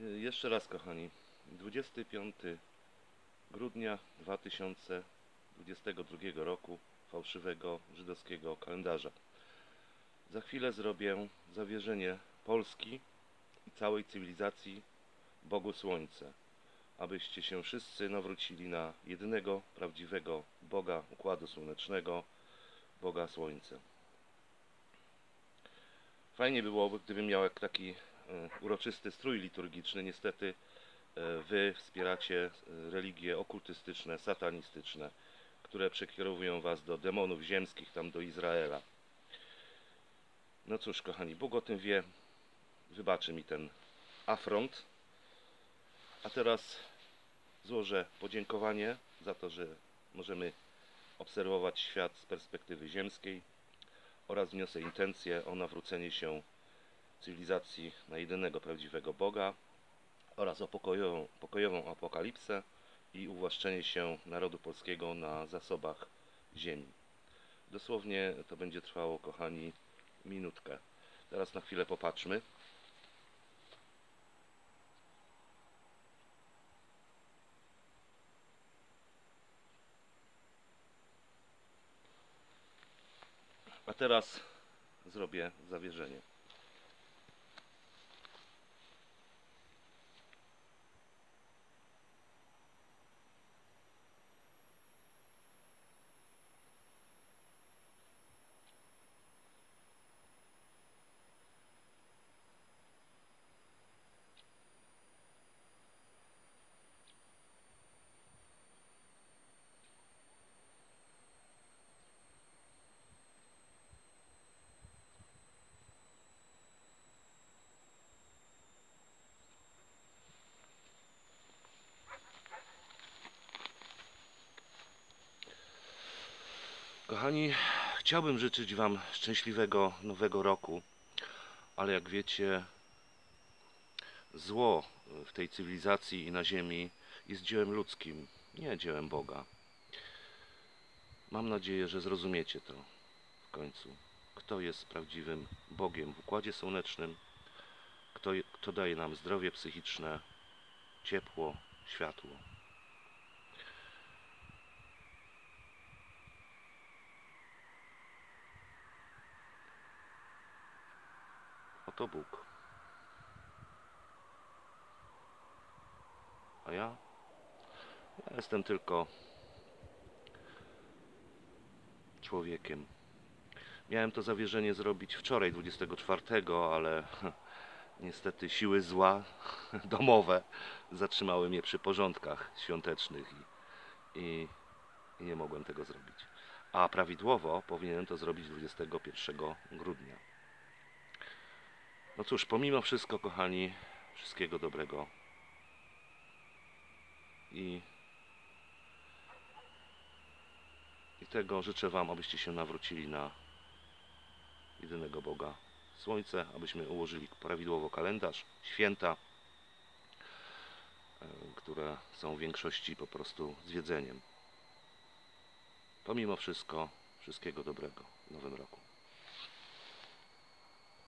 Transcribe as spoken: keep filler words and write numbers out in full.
Jeszcze raz, kochani, dwudziestego piątego grudnia dwa tysiące dwudziestego drugiego roku fałszywego żydowskiego kalendarza. Za chwilę zrobię zawierzenie Polski i całej cywilizacji Bogu Słońce, abyście się wszyscy nawrócili na jedynego prawdziwego Boga Układu Słonecznego, Boga Słońce. Fajnie byłoby, gdybym miał taki uroczysty strój liturgiczny. Niestety wy wspieracie religie okultystyczne, satanistyczne, które przekierowują was do demonów ziemskich, tam do Izraela. No cóż, kochani, Bóg o tym wie, wybaczy mi ten afront. A teraz złożę podziękowanie za to, że możemy obserwować świat z perspektywy ziemskiej oraz wniosę intencję o nawrócenie się cywilizacji na jedynego prawdziwego Boga oraz o pokojową, pokojową apokalipsę i uwłaszczenie się narodu polskiego na zasobach ziemi. Dosłownie to będzie trwało, kochani, minutkę. Teraz na chwilę popatrzmy. A teraz zrobię zawierzenie. Kochani, chciałbym życzyć wam szczęśliwego nowego roku, ale jak wiecie, zło w tej cywilizacji i na ziemi jest dziełem ludzkim, nie dziełem Boga. Mam nadzieję, że zrozumiecie to w końcu. Kto jest prawdziwym Bogiem w Układzie Słonecznym, kto, kto daje nam zdrowie psychiczne, ciepło, światło. Oto Bóg. A ja? Ja jestem tylko człowiekiem. Miałem to zawierzenie zrobić wczoraj, dwudziestego czwartego, ale niestety siły zła domowe zatrzymały mnie przy porządkach świątecznych i, i, i nie mogłem tego zrobić. A prawidłowo powinienem to zrobić dwudziestego pierwszego grudnia. No cóż, pomimo wszystko, kochani, wszystkiego dobrego i, i tego życzę wam, abyście się nawrócili na jedynego Boga Słońce, abyśmy ułożyli prawidłowo kalendarz, święta, które są w większości po prostu zwiedzeniem. Pomimo wszystko, wszystkiego dobrego w nowym roku.